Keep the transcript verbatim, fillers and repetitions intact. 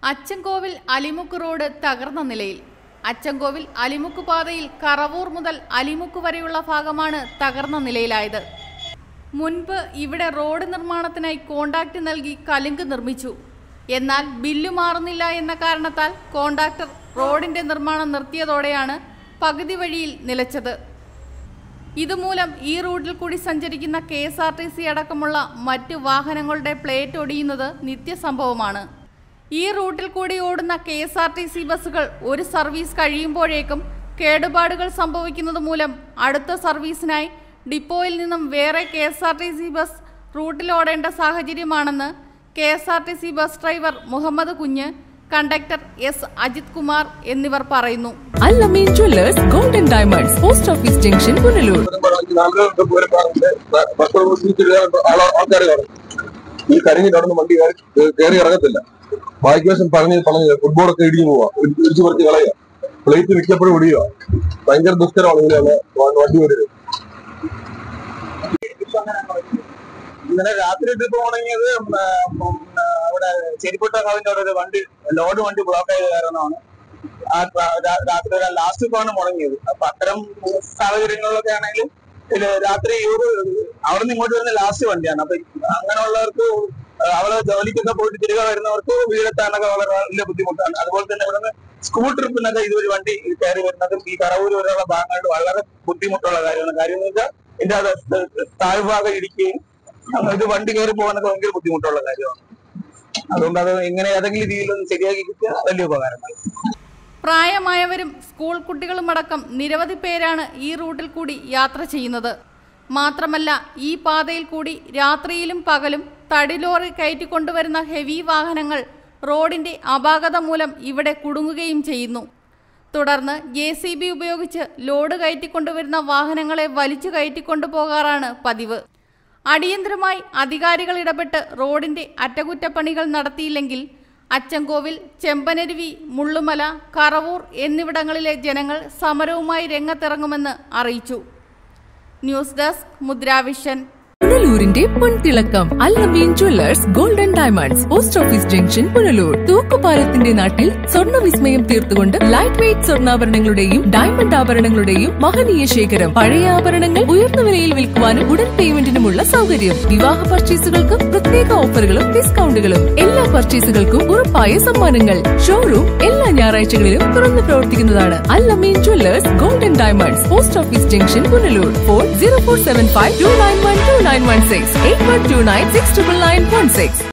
Achankovil Alimukku road തകർന്ന നിലയിൽ. അച്ചൻകോവിൽ അലിമുക്ക് പാതയിൽ കറവൂർ മുതൽ അലിമുക്ക് വരെയുള്ള ഭാഗമാണ് തകർന്ന നിലയിലായത്. മുൻപ് ഇവിടെ റോഡ് നിർമ്മാണത്തിനായി കോൺട്രാക്ട് നൽകി കലുങ്ക് നിർമ്മിച്ചു. എന്നാൽ ബില്ല് മാറുന്നില്ല എന്ന കാരണത്താൽ കോൺട്രാക്ടർ റോഡിന്റെ നിർമ്മാണം നിർത്തിയതോടെയാണ് പകുതി വഴിയിൽ നിലച്ചത്. ഇതുമൂലം ഈ റൂട്ടിൽ കൂടി സഞ്ചരിക്കുന്ന K S R T C അടക്കമുള്ള മറ്റ് വാഹനങ്ങളുടെ പ്ലേറ്റ് ഒടിയുന്നത് നിത്യസംഭവമാണ്. ഈ റൂട്ടിൽ കൂടി ഓടുന്ന K S R T C ബസ്സുകൾ ഒരു സർവീസ് കഴിയുമ്പോഴേക്കും കേടുപാടുകൾ സംഭവിക്കുന്നത് മൂലം അടുത്ത സർവീസിനായി ഡിപ്പോയിൽ നിന്നും വേറെ K S R T C bus റൂട്ടിലോടേണ്ട സാഹചര്യമാണെന്ന് K S R T C bus driver Muhammad Kunju, conductor S Ajith Kumar എന്നിവർ പറയുന്നു. Al-Amin jewellers golden diamonds, post office junction, Punalur. ഈ കരിഞ്ഞ് നടന്ന് വണ്ടി കയറി ഇറങ്ങത്തില്ല. ബാക്കിവശം പറഞ്ഞ് പറഞ്ഞ് ഫുട്ബോളൊക്കെ ഇടിഞ്ഞു പോവാ, ഇടിച്ചു പറിച്ച് കളയുക, പ്ലേറ്റ് മിക്കപ്പോഴും ഇടിയുക. ഭയങ്കര ദുഷ്കരമാണ് ഇങ്ങനെയാണ് വണ്ടി വരുന്നത്. ഇന്നലെ രാത്രി ട്രിപ്പ് തുടങ്ങിയത് അവിടെ ചെരിപ്പുട്ടക്കാവിന്റെ അവിടെ ഒരു വണ്ടി ലോഡ് വണ്ടി ബ്ലോക്ക് ആയത് കാരണമാണ് ആ രാത്രി ലാസ്റ്റ് ട്രിപ്പാണ് മുടങ്ങിയത്. അപ്പൊ അത്തരം സാഹചര്യങ്ങളിലൊക്കെ ആണെങ്കിലും രാത്രി അവിടെ നിന്ന് ഇങ്ങോട്ട് വരുന്ന ലാസ്റ്റ് വണ്ടിയാണ്. അപ്പൊ അങ്ങനെയുള്ളവർക്ക് അവിടെ ജോലിക്കൊക്കെ പോയിട്ട് തിരികെ വരുന്നവർക്ക് വീടെത്താനൊക്കെ വളരെ വലിയ ബുദ്ധിമുട്ടാണ്. അതുപോലെ തന്നെ ഇവിടെ നിന്ന് സ്കൂൾ ട്രിപ്പിനൊക്കെ ഇതൊരു വണ്ടി കയറി വരുന്നതും ഈ കറവൂർ വരെയുള്ള ഭാഗങ്ങളിൽ വളരെ ബുദ്ധിമുട്ടുള്ള കാര്യമാണ്. കാര്യം എന്ന് വെച്ചാൽ ഇതിന്റെ അത് താഴ്ഭാഗം ഇടിക്കുകയും ഇത് വണ്ടി കയറി പോകാനൊക്കെ ഭയങ്കര ബുദ്ധിമുട്ടുള്ള കാര്യമാണ്. അതുകൊണ്ട് അത് എങ്ങനെ ഏതെങ്കിലും രീതിയിലൊന്ന് ശരിയാക്കി കിട്ടിയാൽ വലിയ ഉപകാരമായി. പ്രായമായവരും സ്കൂൾ കുട്ടികളുമടക്കം നിരവധി പേരാണ് ഈ റൂട്ടിൽ കൂടി യാത്ര ചെയ്യുന്നത്. മാത്രമല്ല ഈ പാതയിൽ കൂടി രാത്രിയിലും പകലും തടി ലോറി കയറ്റിക്കൊണ്ടുവരുന്ന ഹെവി വാഹനങ്ങൾ റോഡിന്റെ അപാകത മൂലം ഇവിടെ കുടുങ്ങുകയും ചെയ്യുന്നു. തുടർന്ന് ജെ സി ബി ഉപയോഗിച്ച് ലോഡ് കയറ്റിക്കൊണ്ടുവരുന്ന വാഹനങ്ങളെ വലിച്ചു കയറ്റിക്കൊണ്ടു പോകാറാണ് പതിവ്. അടിയന്തരമായി അധികാരികൾ ഇടപെട്ട് റോഡിന്റെ അറ്റകുറ്റപ്പണികൾ നടത്തിയില്ലെങ്കിൽ അച്ചൻകോവിൽ, ചെമ്പനരുവി, മുള്ളുമല, കറവൂർ എന്നിവിടങ്ങളിലെ ജനങ്ങൾ സമരവുമായി രംഗത്തിറങ്ങുമെന്ന് അറിയിച്ചു. News desk Mudravision. പുനലൂരിന്റെ പൊൻതിളക്കം Al-Amin jewellers golden diamonds, post office junction, Punalur. തൂക്കുപാലത്തിന്റെ നാട്ടിൽ സ്വർണ്ണ വിസ്മയം തീർത്തുകൊണ്ട് ലൈറ്റ് വെയ്റ്റ് സ്വർണ്ണാഭരണങ്ങളുടെയും ഡയമണ്ട് ആഭരണങ്ങളുടെയും മഹനീയ ശേഖരം. പഴയ ആഭരണങ്ങൾ ഉയർന്ന വിലയിൽ വിൽക്കുവാനും ഉടൻ പേയ്മെന്റിനുമുള്ള സൗകര്യം. വിവാഹ പർച്ചേസുകൾക്ക് പ്രത്യേക ഓഫറുകളും ഡിസ്കൗണ്ടുകളും. എല്ലാ പർച്ചേസുകൾക്കും ഉറപ്പായ സമ്മാനങ്ങൾ. ഷോറൂം എല്ലാ ഞായറാഴ്ചകളിലും തുറന്നു പ്രവർത്തിക്കുന്നതാണ്. Al-Amin jewellers golden diamonds, post office junction, Punalur. Phone zero four seven five two nine one two nine one six eight one two nine six nine nine one six.